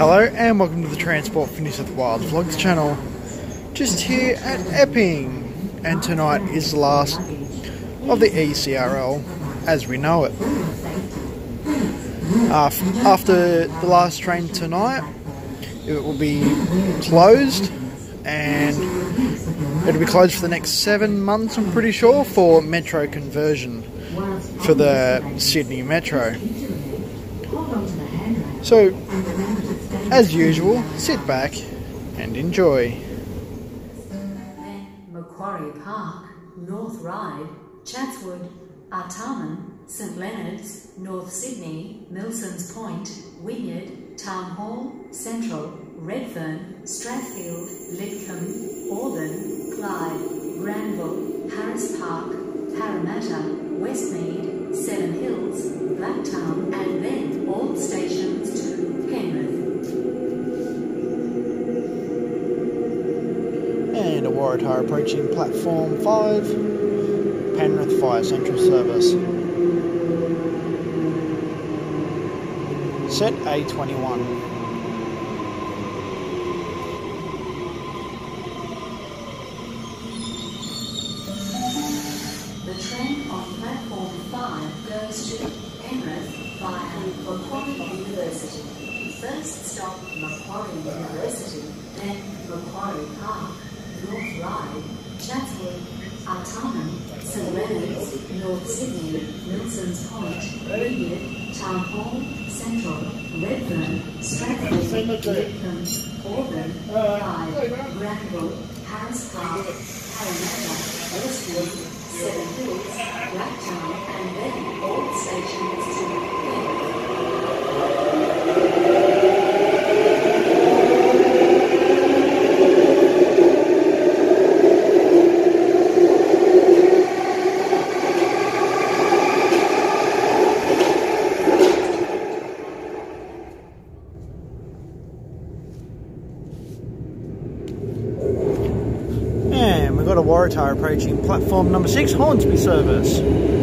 Hello and welcome to the Transport for New South Wales Vlogs channel. Just here at Epping, and tonight is the last of the ECRL as we know it. After the last train tonight, it will be closed, and it'll be closed for the next 7 months, I'm pretty sure, for metro conversion for the Sydney Metro. So, as usual, sit back and enjoy. Macquarie Park, North Ryde, Chatswood, Artarmon, St Leonard's, North Sydney, Milsons Point, Wynyard, Town Hall, Central, Redfern, Strathfield, Lidcombe, Auburn, Clyde, Granville, Harris Park, Parramatta, Westmead, Seven Hills, Blacktown, and then all stations to Penrith. And a Waratah approaching platform 5, Penrith Fire Central Service. Set A21. The train on platform 5 goes to Penrith via Macquarie University. First stop Macquarie University, then Macquarie Park, North Ryde, Chatswood, Artarmon, St Leonard's, North Sydney, Milsons Point, Wynyard, Town Hall, Central, Redfern, Strathfield, Lidcombe, Auburn, Clyde, Granville, Harris Park, Parramatta, Westwood, Seven Hills, Blacktown, and then all stations to Penrith. And we've got a Waratah approaching platform number 6, Hornsby service.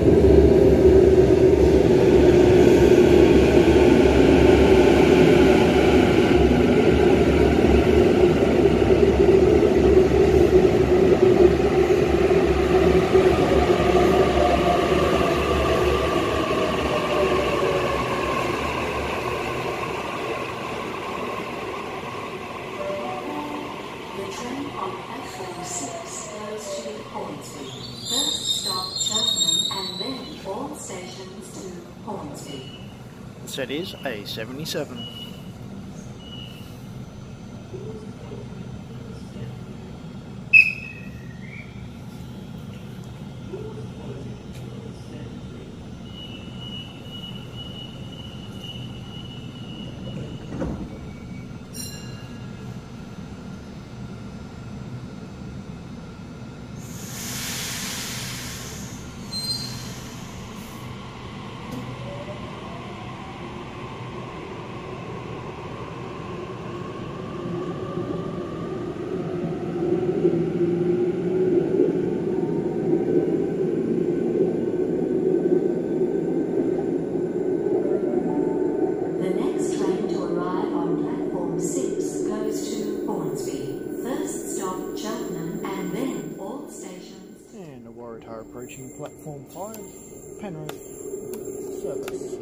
The train on platform 6 goes to Hornsby. First stop Cheltenham, and then all stations to Hornsby. The set is A77. The next train to arrive on platform 6 goes to Hornsby. First stop Cheltenham, and then all stations. And a Waratah approaching platform 5, Penrith service.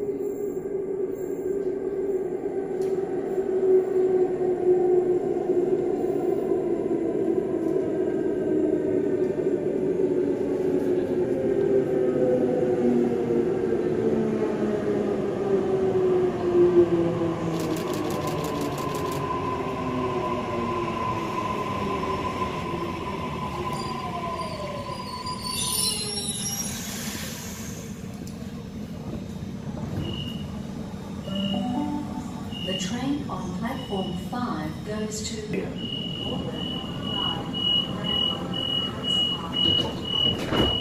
The train on platform 5 goes to Auburn, Clyde, Granville, Harris Park.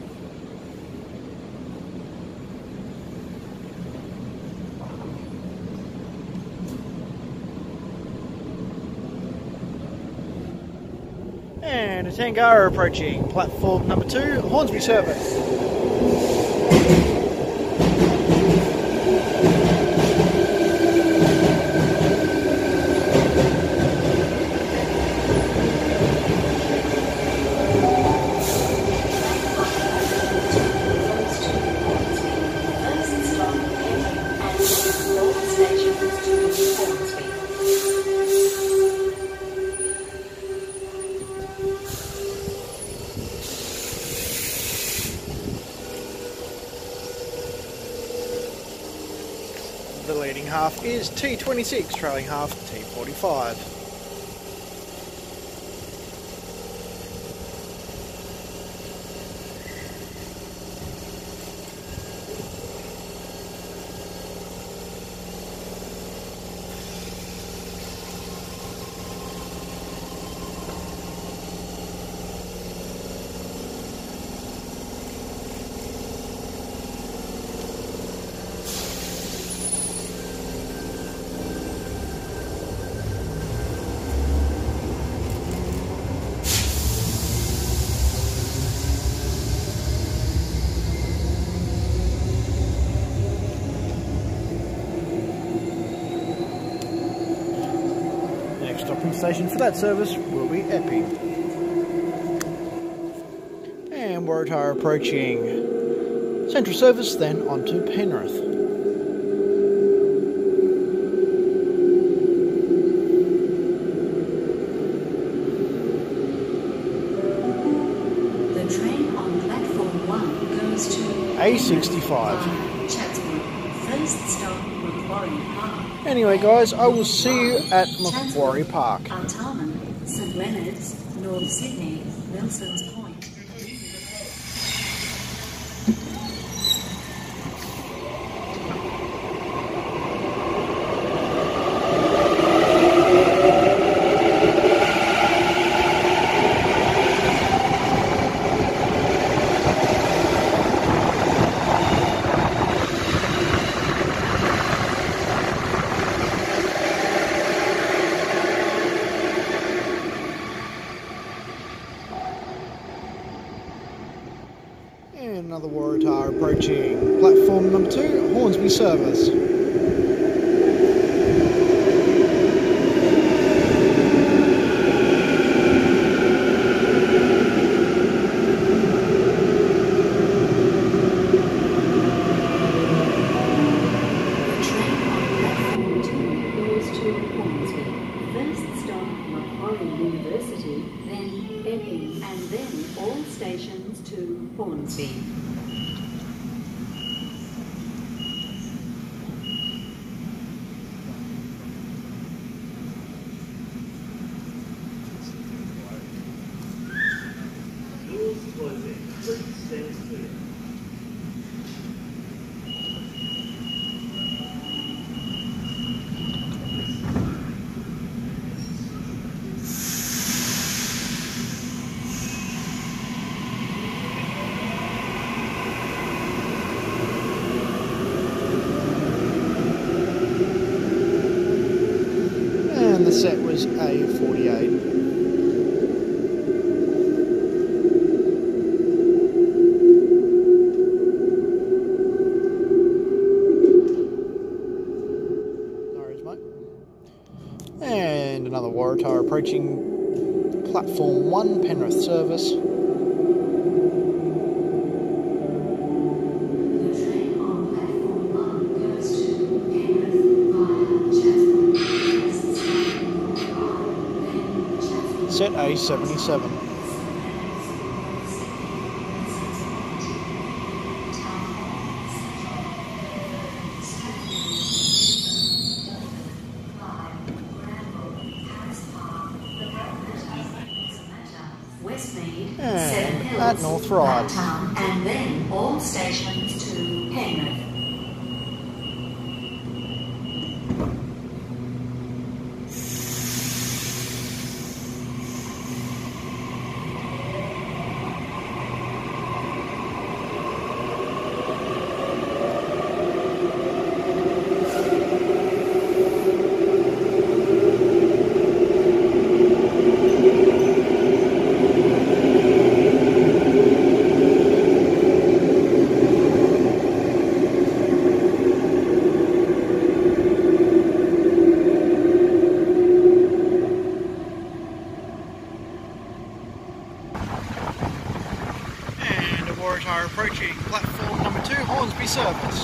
And a Tangara approaching platform number 2, Hornsby service. half is T26, trailing half T45. Stopping station for that service will be Epping. And Waratah approaching Central Service, then on to Penrith. The train on platform 1 goes to A65. Chatswood. First stop, Macquarie Park. Anyway guys, I will see you at Macquarie Park. Artarmon, St Leonard's, North Sydney, Wilson's Point. And another Waratah approaching platform number 2, Hornsby Service. University, then Epping, and then all stations to Hornsby. And the set was A48. And another Waratah approaching platform 1, Penrith service. Set A77. Westmead, And Seven Hills, at North Ryde. Blacktown, and then all stations to Penrith. Waratah approaching platform number 2, Hornsby service.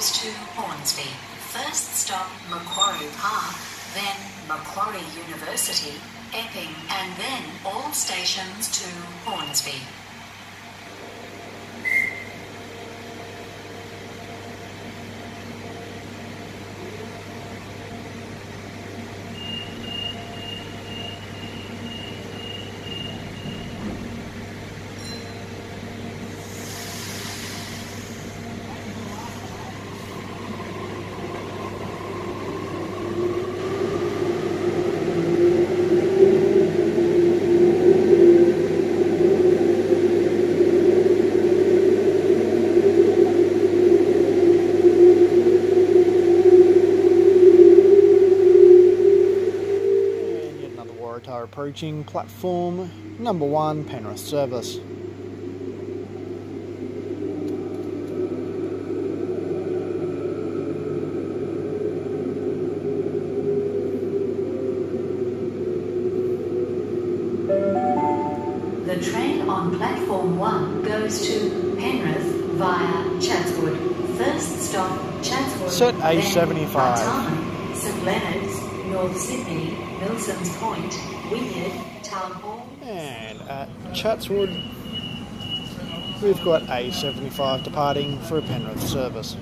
goes to Hornsby. First stop Macquarie Park, then Macquarie University, Epping, and then all stations to Hornsby. Approaching platform number 1, Penrith service. The train on platform 1 goes to Penrith via Chatswood. First stop Chatswood. Set A75. Artarmon, St Leonards, North Sydney, Milsons Point, Wynyard, Town Hall. And at Chatswood, we've got A75 departing for a Penrith service.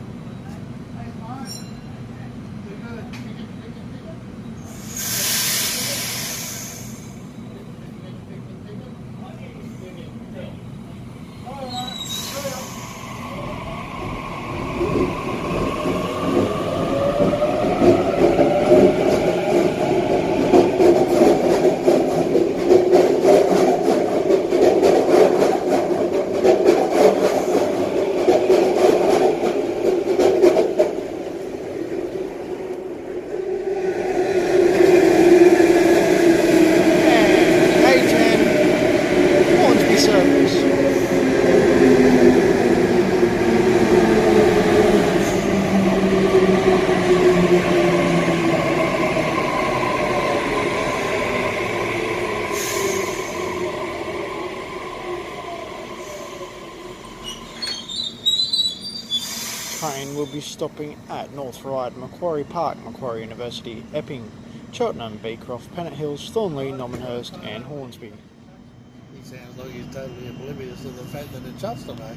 Train will be stopping at North Ryde, Macquarie Park, Macquarie University, Epping, Cheltenham, Beecroft, Pennant Hills, Thornley, Normanhurst and Hornsby. He sounds like he's totally oblivious to the fact that it's us today.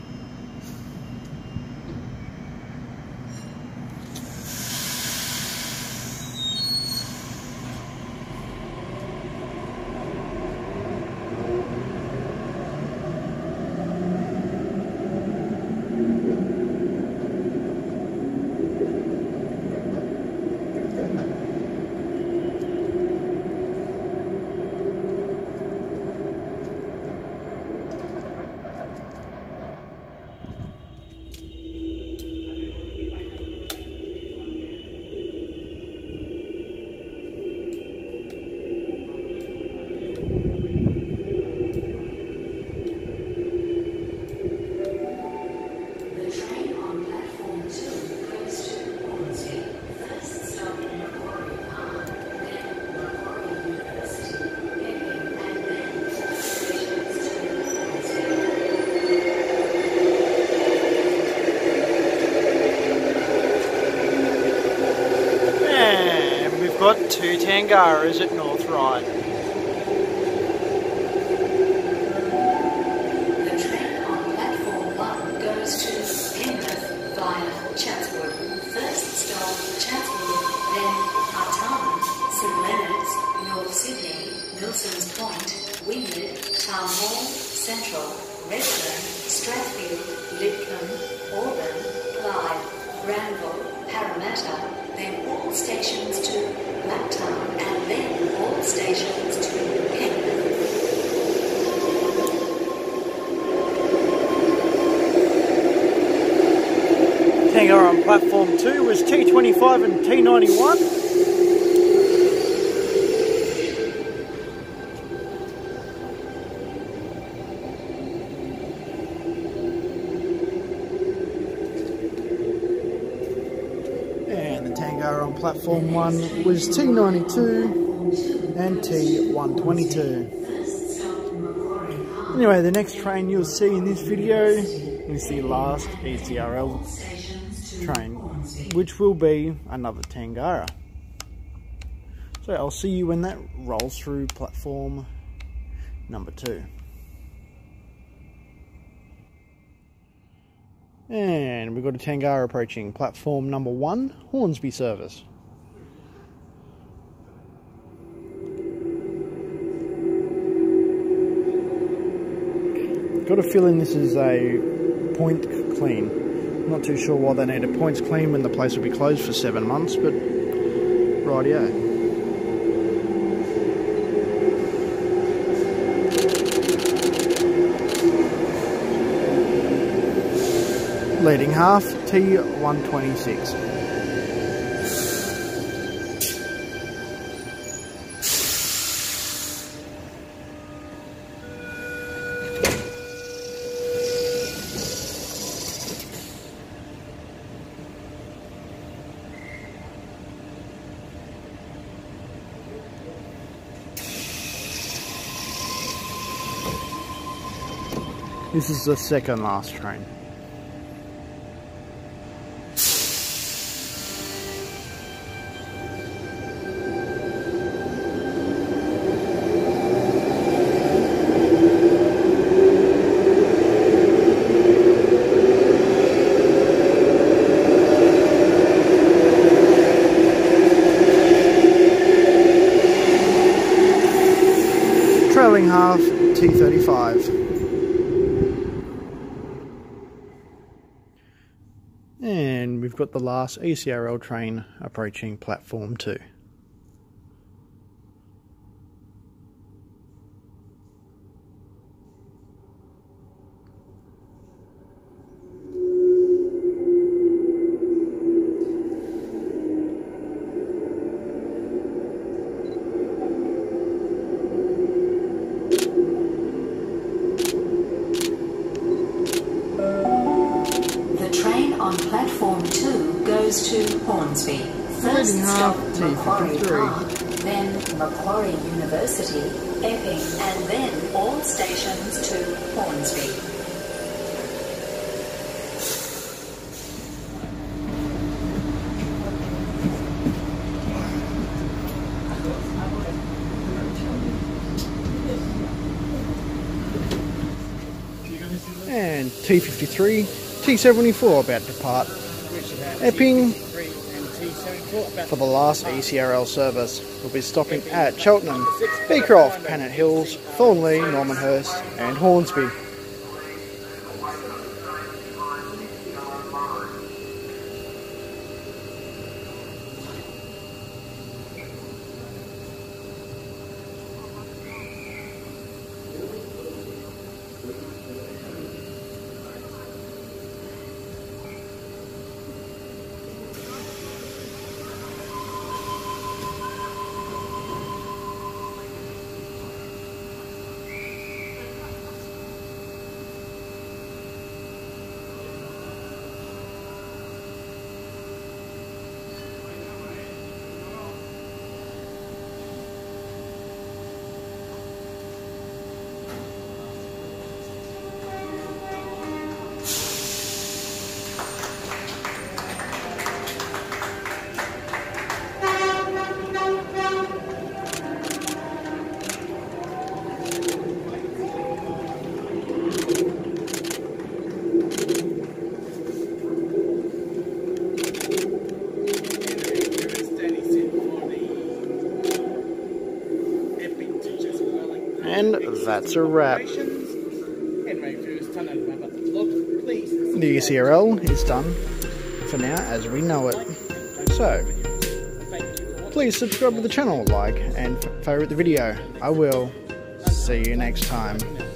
Got 2 Tangaras at North Ryde. The train on platform 1 goes to Penrith via Chatswood. First stop Chatswood, then Artarmon, St Leonards, North Sydney, Milsons Point, Wynyard, Town Hall, Central, Redfern, Strathfield, Lidcombe, Auburn, Clyde, Granville, Parramatta, then all stations to Blacktown, and then all stations to Penrith. Tangara on platform 2 was T25 and T91. Tangara on platform 1 was T92 and T122. Anyway, the next train you'll see in this video is the last ECRL train, which will be another Tangara. So I'll see you when that rolls through platform number 2. And we've got a Tangara approaching platform number 1, Hornsby service. Got a feeling this is a point clean. Not too sure why they need a points clean when the place will be closed for 7 months, but rightio. Leading half, T126. This is the second last train. Trailing half, T35. And we've got the last ECRL train approaching platform 2. On platform 2 goes to Hornsby. First stop Macquarie Park, then Macquarie University, Epping, and then all stations to Hornsby. And T53, T74 about to depart Epping for the last ECRL service. We'll be stopping at Cheltenham, Beecroft, Pennant Hills, Thornley, Normanhurst and Hornsby. And that's a wrap. The ECRL is done for now as we know it. So, please subscribe to the channel, like and favourite the video. I will see you next time.